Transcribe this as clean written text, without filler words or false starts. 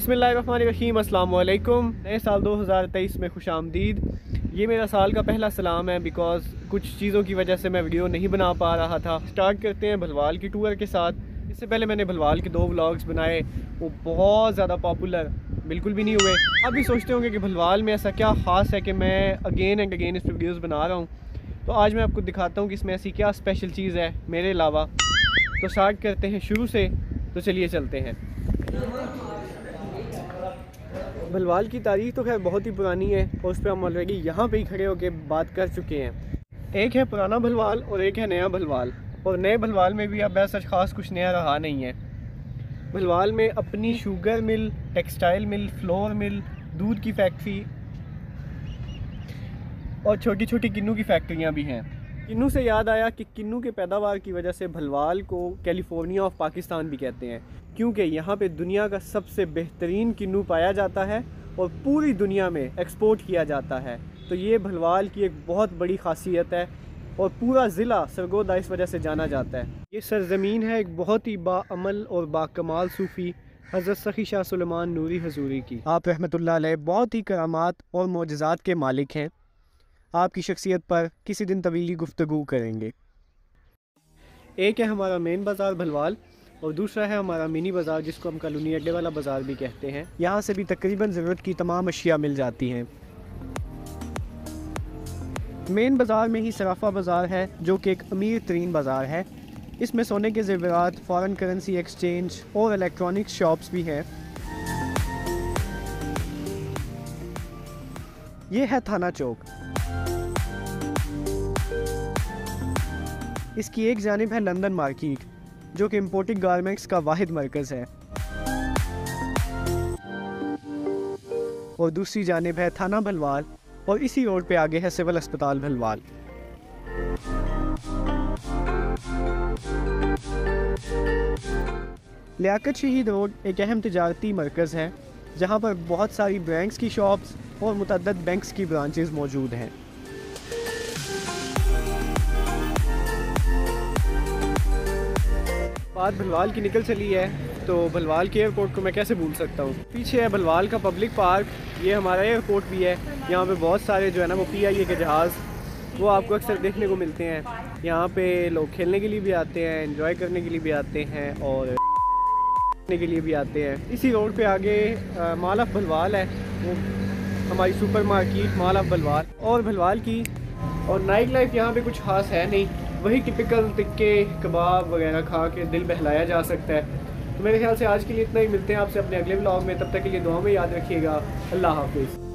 बिस्मिल्लाहिर्रहमानिर्रहीम, अस्सलाम वालेकुम। नए साल 2023 में खुश आमदीद। ये मेरा साल का पहला सलाम है बिकॉज़ कुछ चीज़ों की वजह से मैं वीडियो नहीं बना पा रहा था। स्टार्ट करते हैं भलवाल की टूर के साथ। इससे पहले मैंने भलवाल के 2 व्लॉग्स बनाए, वो बहुत ज़्यादा पॉपुलर बिल्कुल भी नहीं हुए। आप भी सोचते होंगे कि भलवाल में ऐसा क्या ख़ास है कि मैं अगेन एंड अगेन इस पर वीडियोज़ बना रहा हूँ। तो आज मैं आपको दिखाता हूँ कि इसमें ऐसी क्या स्पेशल चीज़ है मेरे अलावा। तो स्टार्ट करते हैं शुरू से। तो चलिए चलते हैं। भलवाल की तारीख तो खैर बहुत ही पुरानी है और उस पर हम ऑलरेडी यहाँ पे ही खड़े होकर बात कर चुके हैं। एक है पुराना भलवाल और एक है नया भलवाल, और नए भलवाल में भी अब ऐसा ख़ास कुछ नया रहा नहीं है। भलवाल में अपनी sugar mill, textile mill, flour mill, दूध की फैक्ट्री और छोटी छोटी किन्नू की फैक्ट्रियाँ भी हैं। किन्नू से याद आया कि किन्नू के पैदावार की वजह से भलवाल को कैलिफोर्निया ऑफ पाकिस्तान भी कहते हैं, क्योंकि यहाँ पे दुनिया का सबसे बेहतरीन किन्नू पाया जाता है और पूरी दुनिया में एक्सपोर्ट किया जाता है। तो ये भलवाल की एक बहुत बड़ी खासियत है और पूरा ज़िला सरगोदा इस वजह से जाना जाता है। ये सरज़मीन है एक बहुत ही बाअमल और बाकमाल सूफ़ी हज़रत सखी शाह सुलेमान नूरी हजूरी की। आप रहमतुल्लाह अलैह बहुत ही करामात और मोजज़ात के मालिक हैं। आपकी शख्सियत पर किसी दिन तवीली गुफ्तगू करेंगे। एक है हमारा मेन बाज़ार भलवाल और दूसरा है हमारा मिनी बाज़ार, जिसको हम कॉलोनी अड्डे वाला बाज़ार भी कहते हैं। यहाँ से भी तकरीबन ज़रूरत की तमाम अशिया मिल जाती हैं। मेन बाज़ार में ही सराफा बाज़ार है, जो कि एक अमीर तरीन बाज़ार है। इसमें सोने के ज़ेवरात, फ़ॉरेन करेंसी एक्सचेंज और इलेक्ट्रॉनिक्स शॉप्स भी हैं। ये है थाना चौक। इसकी एक जानिब है लंदन मार्केट, जो कि इम्पोर्टेड गारमेंट्स का वाहिद मरकज़ है, और दूसरी जानिब है थाना भलवाल, और इसी रोड पे आगे है सिविल अस्पताल भलवाल। लियाकत शहीद रोड एक अहम तिजारती मरकज़ है, जहाँ पर बहुत सारी बैंक्स की शॉप्स और मुतअद्दिद बैंक्स की ब्रांचेस मौजूद हैं। बात भलवाल की निकल चली है, तो भलवाल के एयरपोर्ट को मैं कैसे भूल सकता हूँ। पीछे है भलवाल का पब्लिक पार्क, ये हमारा एयरपोर्ट भी है। यहाँ पे बहुत सारे जो है ना वो PIA के जहाज़ वो आपको अक्सर देखने को मिलते हैं। यहाँ पे लोग खेलने के लिए भी आते हैं, एंजॉय करने के लिए भी आते हैं और के लिए भी आते हैं। इसी रोड पे आगे मॉल ऑफ भलवाल है, वो हमारी super market mall of Bhalwal और भलवाल की। और नाइट लाइफ यहाँ पे कुछ खास है नहीं, वही टिपिकल टिक्के कबाब वगैरह खा के दिल बहलाया जा सकता है। तो मेरे ख्याल से आज के लिए इतना ही। मिलते हैं आपसे अपने अगले व्लॉग में, तब तक के लिए दुआ में याद रखिएगा। अल्लाह हाफिज़।